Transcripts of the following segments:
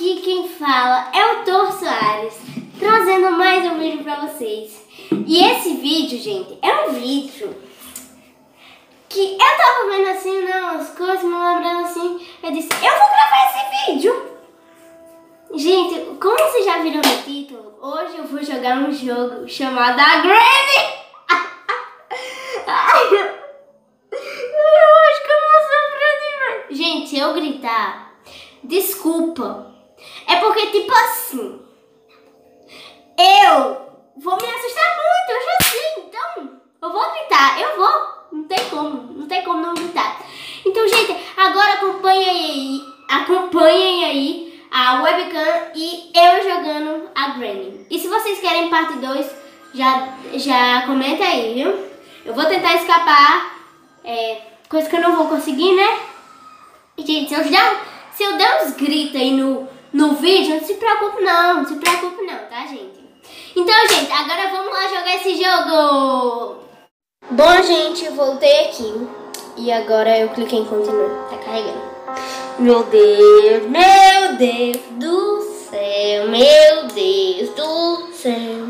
Aqui quem fala é o Thor Soares, trazendo mais um vídeo pra vocês. E esse vídeo, gente, é um vídeo que eu tava vendo assim, as coisas, me lembrando assim, eu disse, eu vou gravar esse vídeo. Gente, como vocês já viram no título, hoje eu vou jogar um jogo chamado A Granny. Eu acho que eu vou sofrer demais. Gente, se eu gritar, desculpa. É porque, tipo assim, eu vou me assustar muito, eu já sei. Então, eu vou gritar, eu vou. Não tem como não gritar. Então, gente, agora acompanhem aí a webcam e eu jogando a Granny. E se vocês querem parte 2, já comenta aí, viu? Eu vou tentar escapar, coisa que eu não vou conseguir, né? E, gente, se eu der uns gritos aí no vídeo, não se preocupe não, tá, gente? Então, gente, agora vamos lá jogar esse jogo! Bom, gente, voltei aqui e agora eu cliquei em continuar, tá carregando. Meu Deus do céu, meu Deus do céu,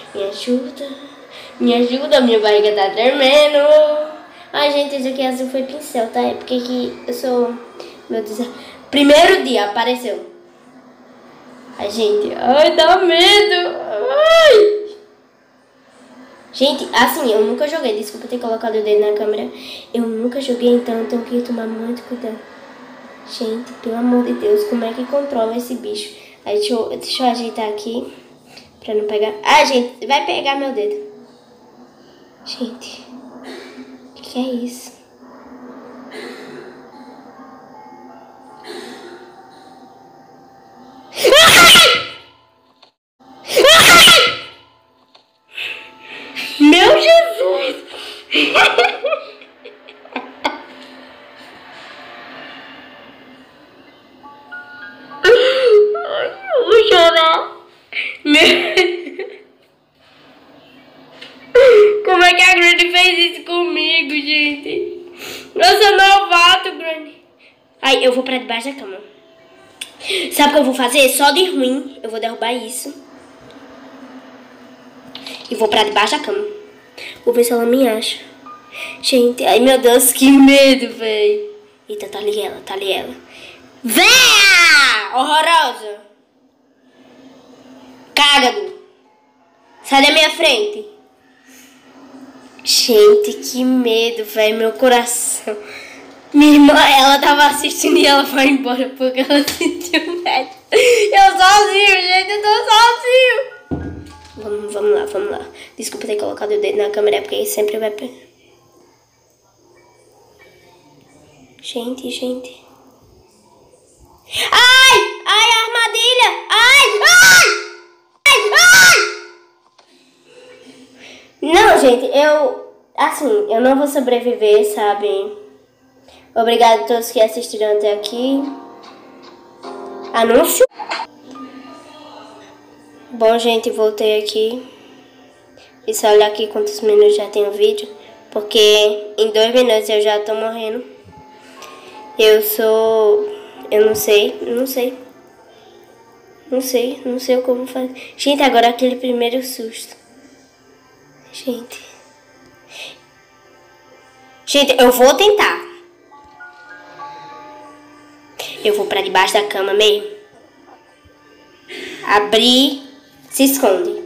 me ajuda, minha barriga tá tremendo. Ai, gente, isso aqui azul foi pincel, tá? É porque que eu sou, meu Deus, primeiro dia apareceu. Ai, gente, ai, dá medo, ai. Gente, assim, eu nunca joguei, desculpa ter colocado o dedo na câmera. Eu nunca joguei, então eu tenho que tomar muito cuidado. Gente, pelo amor de Deus, como é que controla esse bicho? Aí, deixa eu ajeitar aqui, pra não pegar. Ah, gente, vai pegar meu dedo. Gente, o que é isso? Meu Jesus! Eu vou chorar. Como é que a Granny fez isso comigo, gente? Eu sou novato, Granny. Ai, eu vou pra debaixo da cama. Sabe o que eu vou fazer? Só de ruim. Eu vou derrubar isso. E vou pra debaixo da cama. Vou ver se ela me acha. Gente, ai meu Deus, que medo, véi. Eita, tá ali ela. Véia! Horrorosa! Cágado! Sai da minha frente! Gente, que medo, véi, meu coração. Minha irmã, ela tava assistindo e ela foi embora porque ela sentiu medo. Eu sozinho, gente, eu tô sozinho. Vamos lá. Desculpa ter colocado o dedo na câmera, porque sempre vai... Gente. Ai, a armadilha. Ai. Não, gente, eu não vou sobreviver, sabe? Obrigado a todos que assistiram até aqui. Anúncio. Bom, gente, voltei aqui. E só olhar aqui quantos minutos já tem o vídeo. Porque em 2 minutos eu já tô morrendo. Eu não sei o que eu vou fazer. Gente, agora aquele primeiro susto. Gente, eu vou tentar. Eu vou pra debaixo da cama mesmo. Abrir, se esconde.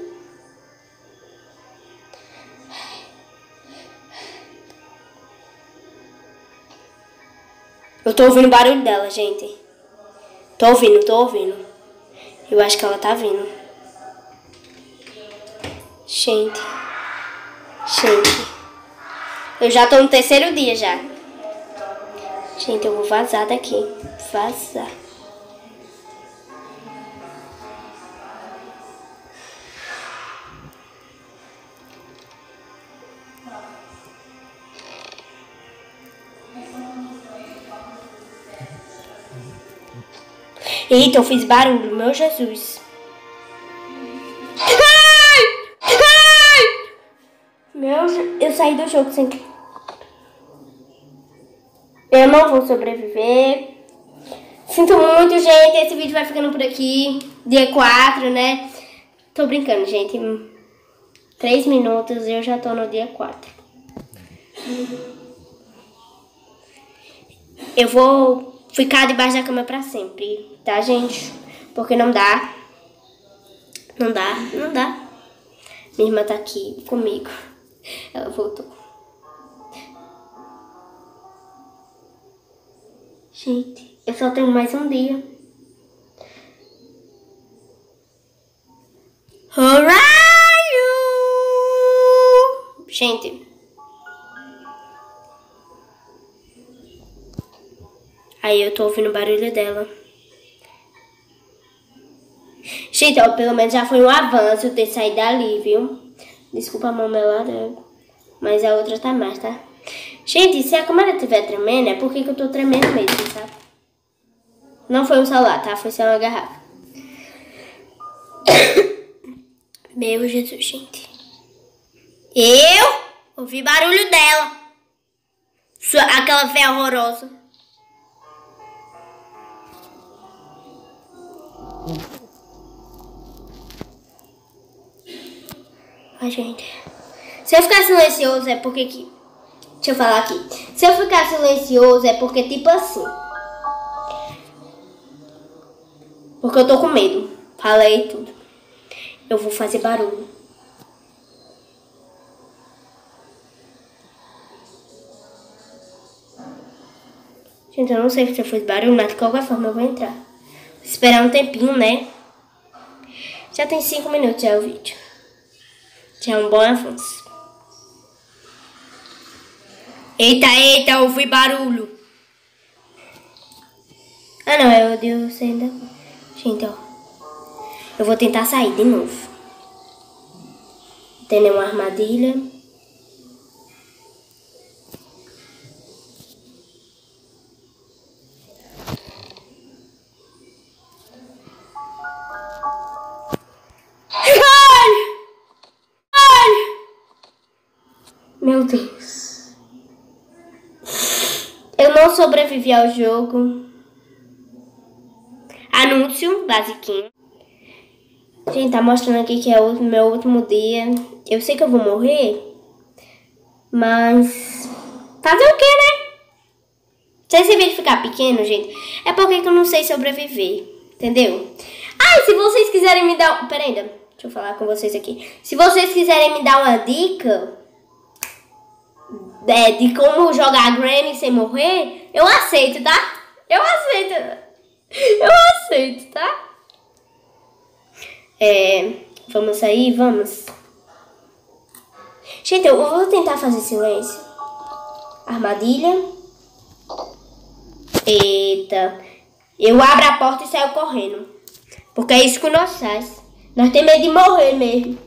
Eu tô ouvindo o barulho dela, gente. Tô ouvindo. Eu acho que ela tá vindo. Gente. Eu já tô no 3º dia já. Gente, eu vou vazar daqui. Vazar. Eita, eu fiz barulho, meu Jesus. Eu saí do jogo sem... Eu não vou sobreviver. Sinto muito, gente. Esse vídeo vai ficando por aqui. Dia 4, né? Tô brincando, gente. 3 minutos e eu já tô no dia 4. Eu vou ficar debaixo da cama pra sempre, tá, gente? Porque não dá. Não dá. Minha irmã tá aqui comigo. Ela voltou. Gente, eu só tenho mais um dia. Where are you? Gente. Aí eu tô ouvindo o barulho dela. Gente, ó, pelo menos já foi um avanço ter saído dali, viu? Desculpa a marmelada, mas a outra tá mais, tá? Gente, se a câmera estiver tremendo, é porque que eu tô tremendo mesmo, sabe? Não foi um celular, tá? Foi só uma garrafa. Meu Jesus, gente. Eu ouvi barulho dela. Aquela véia horrorosa. Ai, gente. Se eu ficar silencioso é porque que... Deixa eu falar aqui. Se eu ficar silencioso é porque tipo assim. Porque eu tô com medo. Falei tudo. Eu vou fazer barulho. Gente, eu não sei se eu fiz barulho, mas de qualquer forma eu vou entrar. Vou esperar um tempinho, né? Já tem 5 minutos já o vídeo. Já é um bom avanço. Eita, ouvi barulho. Ah, não, é o Deus ainda. Gente, ó. Eu vou tentar sair de novo. Tem nenhuma armadilha. Meu Deus. Eu não sobrevivi ao jogo. Anúncio basiquinho. Gente, tá mostrando aqui que é o meu último dia. Eu sei que eu vou morrer. Mas... fazer o quê, né? Se esse vídeo ficar pequeno, gente, é porque que eu não sei sobreviver. Entendeu? Ah, se vocês quiserem me dar... Pera ainda. Deixa eu falar com vocês aqui. Se vocês quiserem me dar uma dica... de como jogar Granny sem morrer, eu aceito, tá? Eu aceito, tá? Vamos sair? Vamos. Gente, eu vou tentar fazer silêncio. Armadilha. Eita. Eu abro a porta e saio correndo. Porque é isso que nós faz. Nós temos medo de morrer mesmo.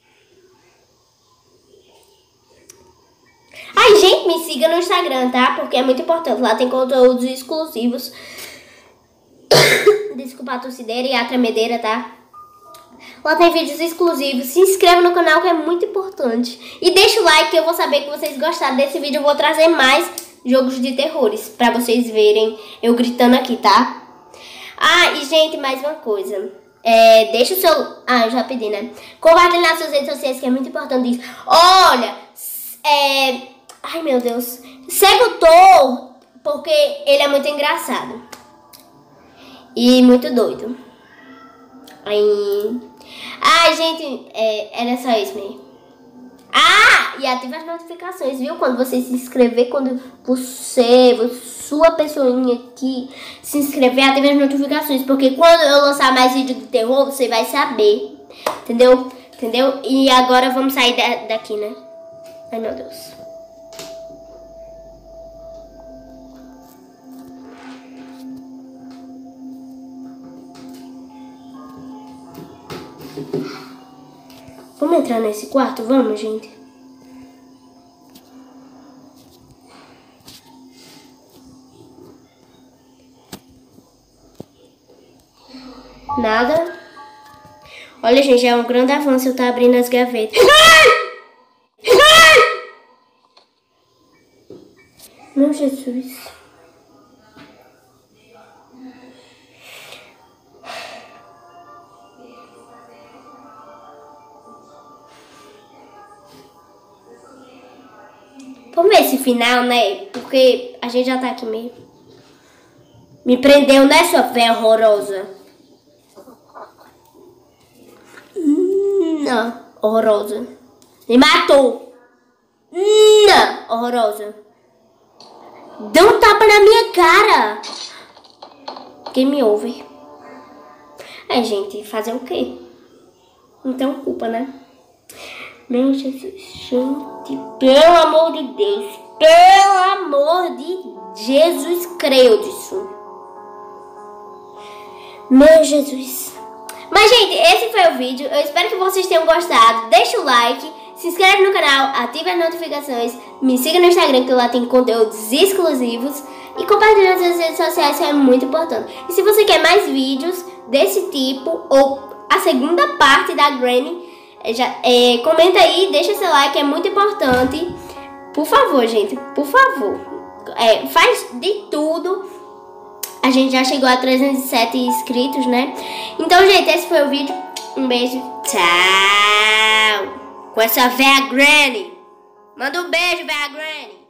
Ai, gente, me siga no Instagram, tá? Porque é muito importante. Lá tem conteúdos exclusivos. Desculpa a tossideira e a tremedeira, tá? Lá tem vídeos exclusivos. Se inscreva no canal que é muito importante. E deixa o like que eu vou saber que vocês gostaram desse vídeo. Eu vou trazer mais jogos de terrores pra vocês verem eu gritando aqui, tá? Ah, e gente, mais uma coisa. Deixa o seu... Ah, eu já pedi, né? Compartilhar nas suas redes sociais que é muito importante isso. Olha, ai, meu Deus. Segue o Thor, porque ele é muito engraçado. E muito doido. Aí... Ai, gente, era só isso mesmo. Ah, e ativa as notificações, viu? Quando você se inscrever, quando sua pessoinha aqui se inscrever, ativa as notificações. Porque quando eu lançar mais vídeo de terror, você vai saber. Entendeu? Entendeu? E agora vamos sair daqui, né? Ai, meu Deus. Vamos entrar nesse quarto? Vamos, gente? Nada. Olha, gente, é um grande avanço eu estar abrindo as gavetas. Meu Jesus. final, né? Porque a gente já tá aqui mesmo. Me prendeu, né, sua véia horrorosa? Não, horrorosa. Me matou. Não, horrorosa. Deu um tapa na minha cara. Game over. É, gente, fazer o quê? Não tem culpa, né? Meu Jesus, gente, pelo amor de Deus. Pelo amor de Jesus, creio disso. Meu Jesus. Mas, gente, esse foi o vídeo. Eu espero que vocês tenham gostado. Deixa o like, se inscreve no canal, ative as notificações, me siga no Instagram, que lá tem conteúdos exclusivos. E compartilhe nas suas redes sociais, que é muito importante. E se você quer mais vídeos desse tipo, ou a segunda parte da Granny, comenta aí, deixa seu like, é muito importante. Por favor, gente, por favor. Faz de tudo. A gente já chegou a 307 inscritos, né? Então, gente, esse foi o vídeo. Um beijo. Tchau. Com essa véia Granny. Manda um beijo, véia Granny.